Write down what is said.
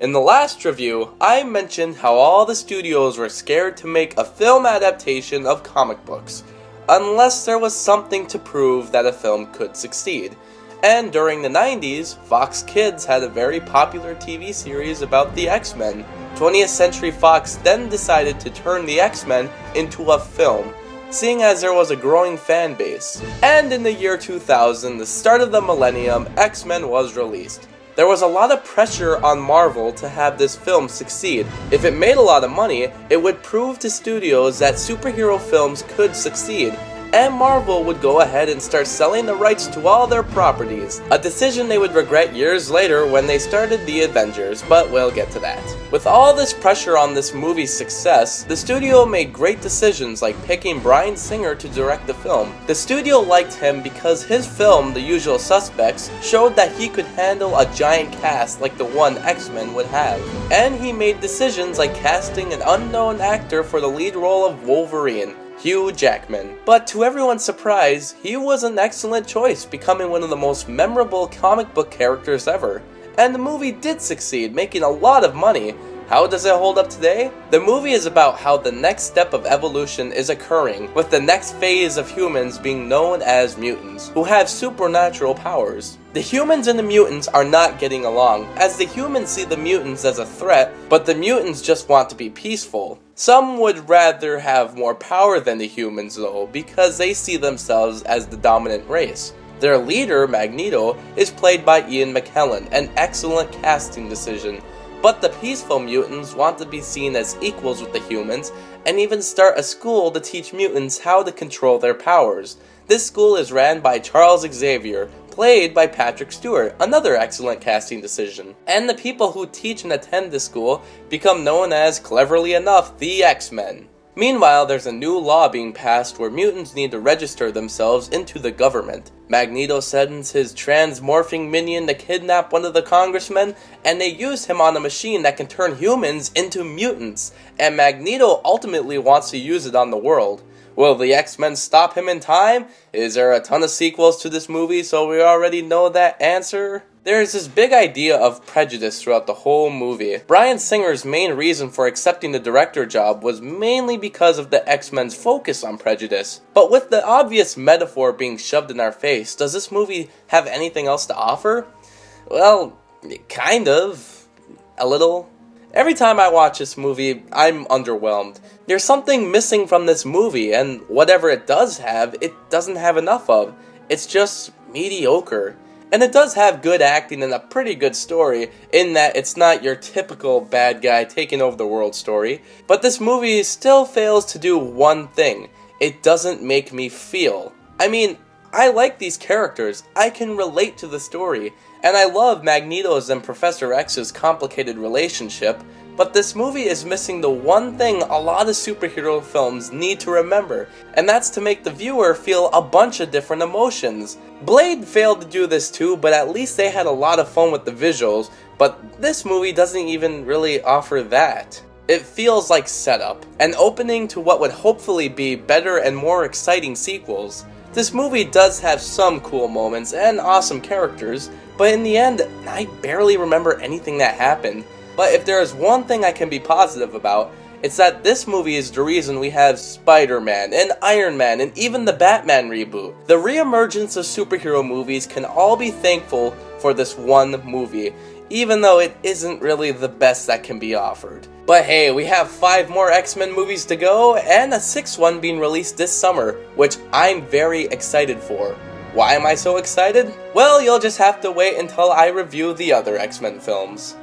In the last review, I mentioned how all the studios were scared to make a film adaptation of comic books, unless there was something to prove that a film could succeed. And during the 90s, Fox Kids had a very popular TV series about the X-Men. 20th Century Fox then decided to turn the X-Men into a film, seeing as there was a growing fan base. And in the year 2000, the start of the millennium, X-Men was released. There was a lot of pressure on Marvel to have this film succeed. If it made a lot of money, it would prove to studios that superhero films could succeed, and Marvel would go ahead and start selling the rights to all their properties, a decision they would regret years later when they started the Avengers, but we'll get to that. With all this pressure on this movie's success, the studio made great decisions like picking Bryan Singer to direct the film. The studio liked him because his film, The Usual Suspects, showed that he could handle a giant cast like the one X-Men would have. And he made decisions like casting an unknown actor for the lead role of Wolverine, Hugh Jackman. But to everyone's surprise, he was an excellent choice, becoming one of the most memorable comic book characters ever. And the movie did succeed, making a lot of money. How does it hold up today? The movie is about how the next step of evolution is occurring, with the next phase of humans being known as mutants, who have supernatural powers. The humans and the mutants are not getting along, as the humans see the mutants as a threat, but the mutants just want to be peaceful. Some would rather have more power than the humans though, because they see themselves as the dominant race. Their leader, Magneto, is played by Ian McKellen, an excellent casting decision. But the peaceful mutants want to be seen as equals with the humans, and even start a school to teach mutants how to control their powers. This school is ran by Charles Xavier, played by Patrick Stewart, another excellent casting decision. And the people who teach and attend the school become known as, cleverly enough, the X-Men. Meanwhile, there's a new law being passed where mutants need to register themselves into the government. Magneto sends his transmorphing minion to kidnap one of the congressmen, and they use him on a machine that can turn humans into mutants, and Magneto ultimately wants to use it on the world. Will the X-Men stop him in time? Is there a ton of sequels to this movie, so we already know that answer? There's this big idea of prejudice throughout the whole movie. Bryan Singer's main reason for accepting the director job was mainly because of the X-Men's focus on prejudice. But with the obvious metaphor being shoved in our face, does this movie have anything else to offer? Well, kind of. A little. Every time I watch this movie, I'm underwhelmed. There's something missing from this movie, and whatever it does have, it doesn't have enough of. It's just mediocre. And it does have good acting and a pretty good story, in that it's not your typical bad guy taking over the world story. But this movie still fails to do one thing. It doesn't make me feel. I mean, I like these characters, I can relate to the story, and I love Magneto's and Professor X's complicated relationship, but this movie is missing the one thing a lot of superhero films need to remember, and that's to make the viewer feel a bunch of different emotions. Blade failed to do this too, but at least they had a lot of fun with the visuals, but this movie doesn't even really offer that. It feels like setup, an opening to what would hopefully be better and more exciting sequels. This movie does have some cool moments and awesome characters, but in the end, I barely remember anything that happened. But if there is one thing I can be positive about, it's that this movie is the reason we have Spider-Man and Iron Man and even the Batman reboot. The re-emergence of superhero movies can all be thankful for this one movie, even though it isn't really the best that can be offered. But hey, we have 5 more X-Men movies to go, and a 6th one being released this summer, which I'm very excited for. Why am I so excited? Well, you'll just have to wait until I review the other X-Men films.